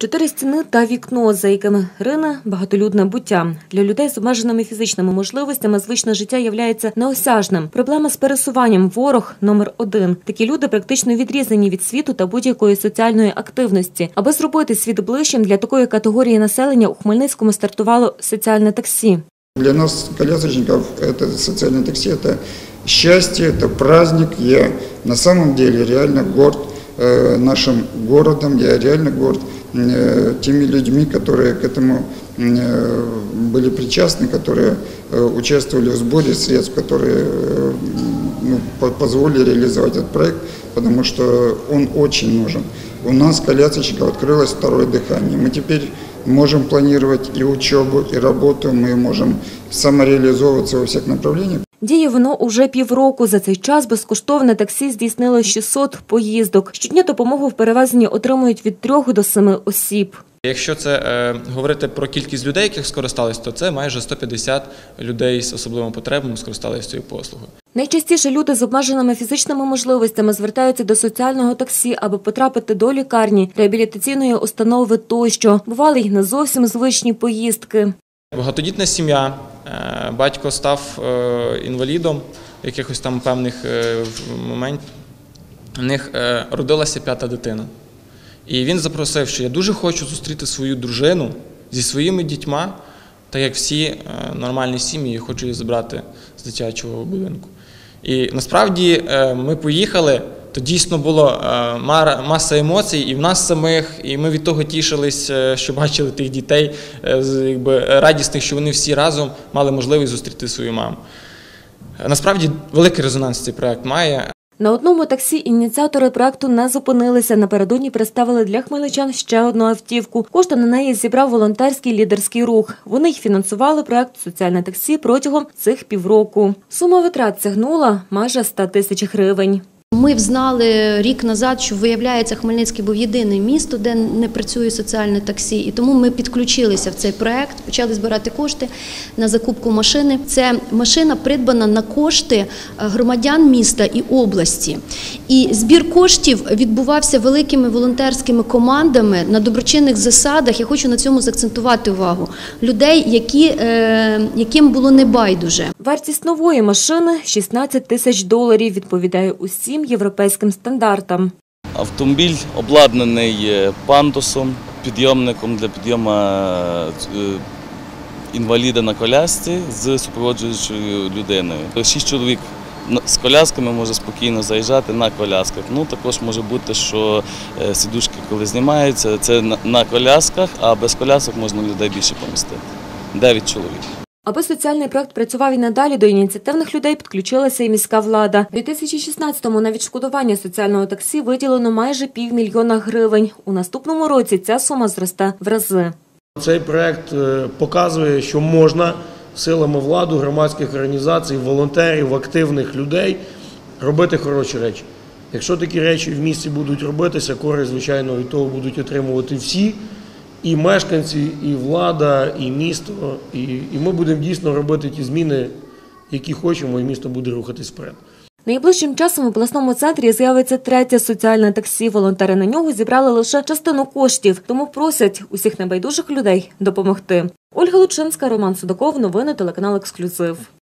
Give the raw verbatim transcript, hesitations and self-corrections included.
Чотири стіни та вікно, за якими рине багатолюдне буття. Для людей з обмеженими фізичними можливостями звичне життя являється неосяжним. Проблема з пересуванням – ворог номер один. Такі люди практично відрізані від світу та будь-якої соціальної активності. Аби зробити світ ближчим для такої категорії населення, у Хмельницькому стартувало соціальне таксі. Для нас, колясочников, это социальное такси, это счастье, это праздник. Я на самом деле реально горд э, нашим городом, я реально горд э, теми людьми, которые к этому э, были причастны, которые э, участвовали в сборе средств, которые э, ну, по позволили реализовать этот проект, потому что он очень нужен. У нас, колясочников, открылось второе дыхание. Мы теперь можем планировать и учебу, и работу, мы можем самореализовываться во всех направлениях. Діє воно уже півроку. За цей час безкоштовне таксі здійснило шістсот поїздок. Щодня допомогу в перевезенні отримують від трьох до семи осіб. Якщо це е, говорити про кількість людей, яких скористались, то це майже сто п'ятдесят людей з особливими потребами скористалися цією послугою. Найчастіше люди з обмеженими фізичними можливостями звертаються до соціального таксі, аби потрапити до лікарні, реабілітаційної установи тощо. Бували й не зовсім звичні поїздки. Багатодітна сім'я, батько став інвалідом в якихось там певних моментах, у них родилася п'ята дитина. І він запросив, що я дуже хочу зустріти свою дружину зі своїми дітьми, так як всі нормальні сім'ї, хочу її забрати з дитячого будинку. І насправді ми поїхали, то дійсно було маса емоцій і в нас самих, і ми від того тішились, що бачили тих дітей, якби радісних, що вони всі разом мали можливість зустріти свою маму. Насправді великий резонанс цей проект має. На одному таксі ініціатори проекту не зупинилися. Напередодні представили для хмельничан ще одну автівку. Кошти на неї зібрав волонтерський лідерський рух. Вони й фінансували проект «Соціальне таксі» протягом цих півроку. Сума витрат сягнула майже ста тисяч гривень. Ми взнали рік назад, що, виявляється, Хмельницький був єдине місто, де не працює соціальне таксі. І тому ми підключилися в цей проект, почали збирати кошти на закупку машини. Це машина придбана на кошти громадян міста і області. І збір коштів відбувався великими волонтерськими командами на доброчинних засадах. Я хочу на цьому заакцентувати увагу. Людей, які, е, яким було небайдуже. Вартість нової машини – шістнадцять тисяч доларів, відповідає усім європейським стандартам. Автомобіль обладнаний пандусом, підйомником для підйому інваліда на колясці з супроводжуючою людиною. Шість чоловік з колясками може спокійно заїжджати на колясках. Ну, також може бути, що сідушки, коли знімаються, це на колясках, а без колясок можна людей більше помістити. Дев'ять чоловік. Аби соціальний проект працював і надалі, до ініціативних людей підключилася і міська влада. У дві тисячі шістнадцятому на відшкодування соціального таксі виділено майже півмільйона гривень. У наступному році ця сума зросте в рази. Цей проект показує, що можна силами влади, громадських організацій, волонтерів, активних людей робити хороші речі. Якщо такі речі в місті будуть робитися, користь, звичайно, від того будуть отримувати всі. І мешканці, і влада, і місто, і, і ми будемо дійсно робити ті зміни, які хочемо, і місто буде рухатись вперед. Найближчим часом у обласному центрі з'явиться третє соціальне таксі. Волонтери на нього зібрали лише частину коштів, тому просять усіх небайдужих людей допомогти. Ольга Лучинська, Роман Судаков, новини, телеканал «Ексклюзив».